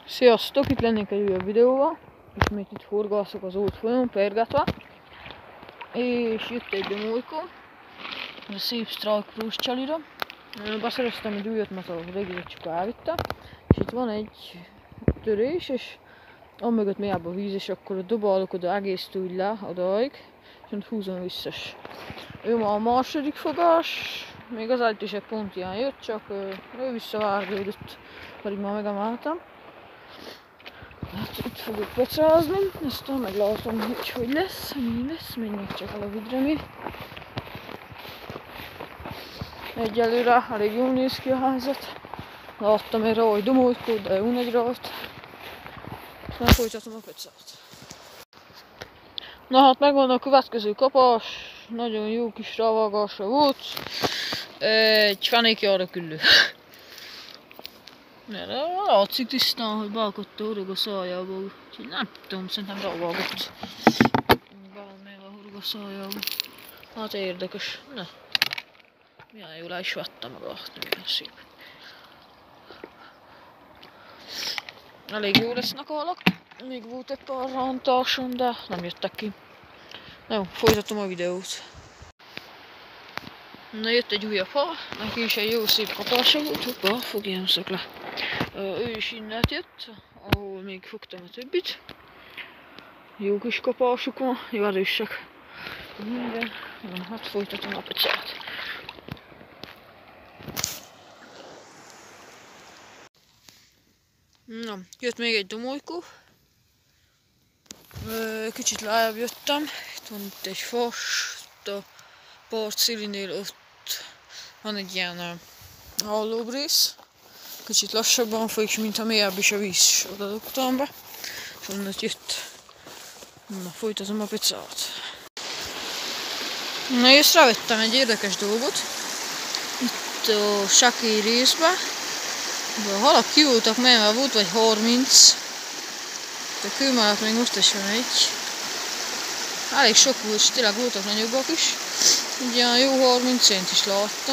Sziasztok! Itt lennék egy újabb videóval. Ismét itt forgászok az út folyón, pergatva. És jött egy domolykó. Ez a szép Strike Plus csalira. Beszereztem egy újat, mert a régit csak elvitte. És itt van egy törés, és amögött mélyebb a víz, és akkor dobálok oda egész úgy le, odaig, és ott húzom vissza. Ő ma a második fogás, még az előtt is egy pont ilyen jött, csak ő visszavárgődött, pedig már megemeltem. Hát itt fogok pecázni, aztán meglátom, hogy lesz, mi lesz, menjünk csak el a vidremi. Egyelőre elég jól néz ki a házat. Láttam egy raj domolykót, de jó nagy rajt. Aztán folytatom a pecát. Na hát megvan a következő kapás, nagyon jó kis rávágása volt. Egy fenékjára küllő. Látszik tisztán, hogy beakadt a hurog a szájába, úgyhogy nem tudom, szerintem rávágott. Valamilyen a hurog a szájába. Hát érdekes. Na. Milyen jól el is vette magát, milyen szép. Elég jó lesznek a halak. Még volt egy pár rántásom, de nem jöttek ki. Na jó, folytatom a videót. Na jött egy újabb hal, neki is egy jó szép kapása volt, hoppá, fogjamszak le. Ő is innen jött, ahol még fogtam a többit. Jó kis kapásuk van, jó erősek. Minden, na, hát folytatom a pecát. Na, jött még egy domolykó. Kicsit lejjebb jöttem, itt van itt egy fas, itt a partszélinél ott van egy ilyen hallóbb rész. Kicsit lassabban folyik, mintha mélyebb is a víz, oda dugtam be, és onnan jött. Na, folytatom a pecát. Na, észrevettem egy érdekes dolgot. Itt a sakély részben, de a halak ki voltak menve, volt vagy 30. De a kő mellett még most is van egy. Elég sok volt, és tényleg voltak nagyobbak is. Ugye jó 30 cent is láttam.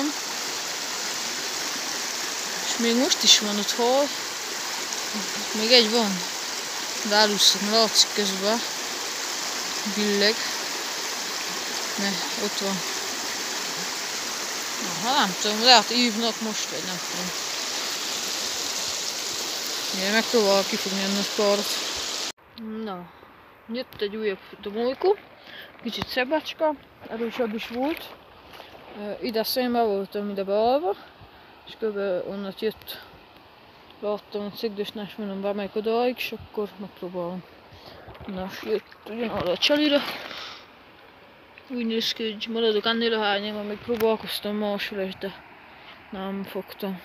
És még most is van ott hal. Még egy van. De elúszok, látszik közben. Billeg. Ne, ott van. Na, nem tudom, lehet ívnak most, vagy nem tudom. Én megpróbálok kifogni ennek párat. Na, jött egy újabb domolykó. Kicsit szebbecska, erősebb is volt. Ide szemben voltam ide beállva, és kb. Onnan jött. Láttam, hogy szögdösnek, mondom, bemegyek odaig, és akkor megpróbálom. Na, jött ugyanarra a csalira. Úgy néz ki, hogy maradok ennél a hányában, még próbálkoztam máshol is, de nem fogtam.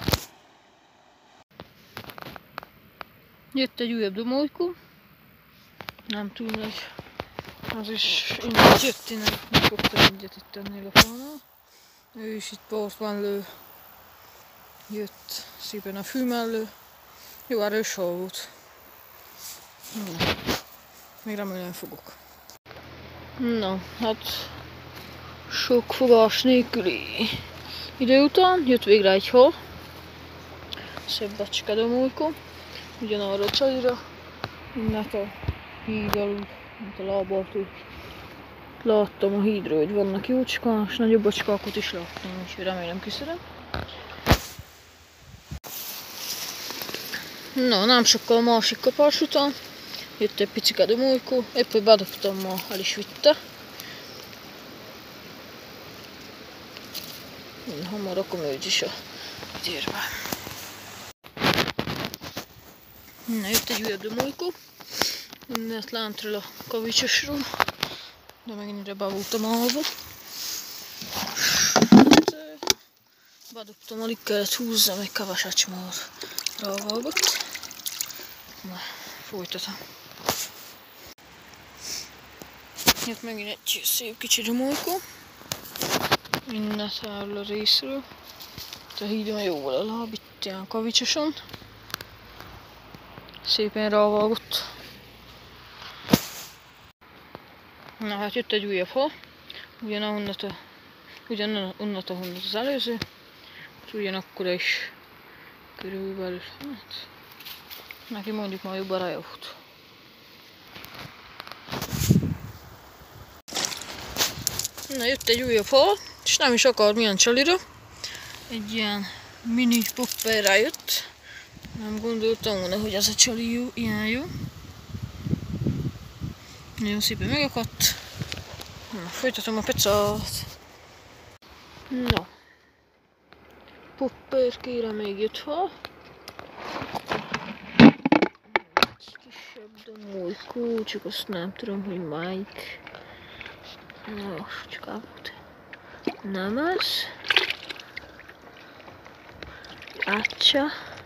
Jött egy újabb domolykó. Nem túl nagy. Az is innen jött, innen fogtam egyet itt ennél a falnál. Ő is itt partban lő. Jött szépen a fű mellő. Jó erős hal volt. Na, még remélem fogok. Na, hát sok fogás nélküli idő után jött végre egy hal. Szebb becske domolykó. Ugyanarra a csalira. Innen a híd alul, mint a lábától. Láttam a hídről, hogy vannak jócskán, és nagyobb bacskákat is láttam, úgyhogy remélem kiszedem. Na, nem sokkal a másik kapás után jött egy picike domolykó, épp hogy bedobtam, ma el is vitte. Hamar rakom őt is a térbe. Na, jött egy újabb domolykó. Innen lántról a kavicsosról, de megint ide be voltam állva. Bedobtam, alig kellett húzzam, egy keveset már rávágott. Na, folytatom. Jött megint egy szép kicsi domolykó. Innen erről a részről. Itt a hídon jóval a láb, itt ilyen kavicsoson. Szépen rávágott. Na hát jött egy újabb hal. Ugyanonnat, ahonnan az előző. Ugyanakkor is körülbelül. Hát, Neki mondjuk ma jobb a rajót. Na, jött egy újabb hal, és nem is akar milyen csalira. Egy ilyen mini popper rájött. Nem gondoltam volna, hogy ez a csali jó, ilyen jó. Nagyon szépen megakadt. Na, folytatom a pecát. Na. Popper kére még jött hal. Egy kisebb domolykó, csak azt nem tudom, hogy melyik. Na, csak volt. Nem az. Átsa.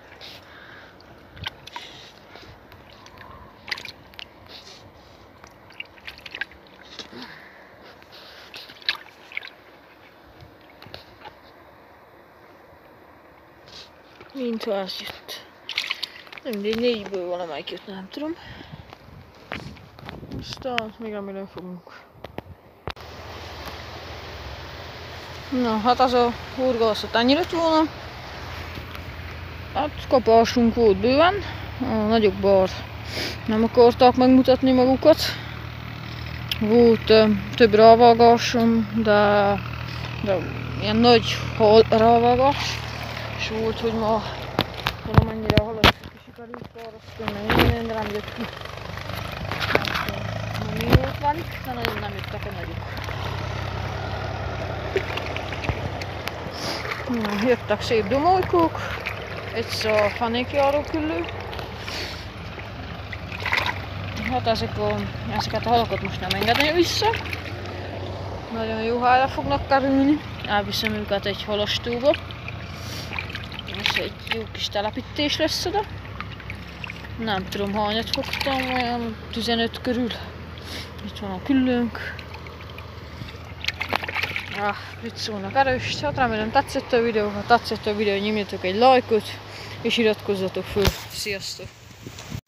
Mint az jött. Mindegy, 4-ből valamelyik jött, nem tudom. Aztán még remélem fogunk. Na, hát az a horgászat ennyi lett volna. Hát kapásunk volt bőven. A nagyobb bar nem akarták megmutatni magukat. Volt több rávágásom, de ilyen nagy rávágás. És volt, hogy ma valamennyire haladtuk sikerült parasztani, minden, de nem jött ki. Ma mi volt velük, de nagyon nem jöttek a nagyok. Na, jöttek szép domolykók, egyszer fanékjáró küllő. Hát ezeket a halakat most nem engedni vissza. Nagyon jó helyre fognak kerülni. Elviszem őket egy halastóba. És egy jó kis telepítés lesz oda. Nem tudom, hányat fogtam, olyan 15 körül. Itt van a küllőnk. Itt szólnak erős. Hát remélem tetszett a videó. Ha tetszett a videó, nyomjatok egy lájkot, és iratkozzatok föl. Sziasztok!